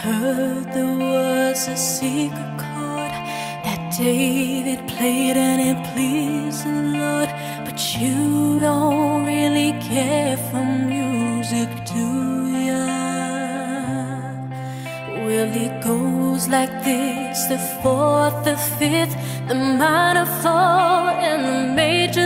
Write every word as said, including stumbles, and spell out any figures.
heard there was a secret chord that David played and it pleased the Lord. But you don't really care for music, do ya? Well, it goes like this: the fourth, the fifth, the minor fall, and the major